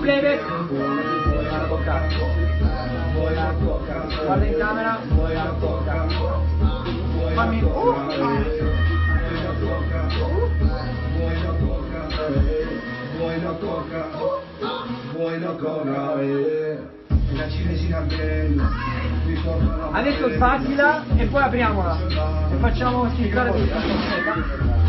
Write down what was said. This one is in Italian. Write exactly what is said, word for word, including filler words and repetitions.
Playback. Guarda toccare. Guarda in camera. Fammi. Uh. Adesso sbattila e poi apriamola e facciamo schifare tutta.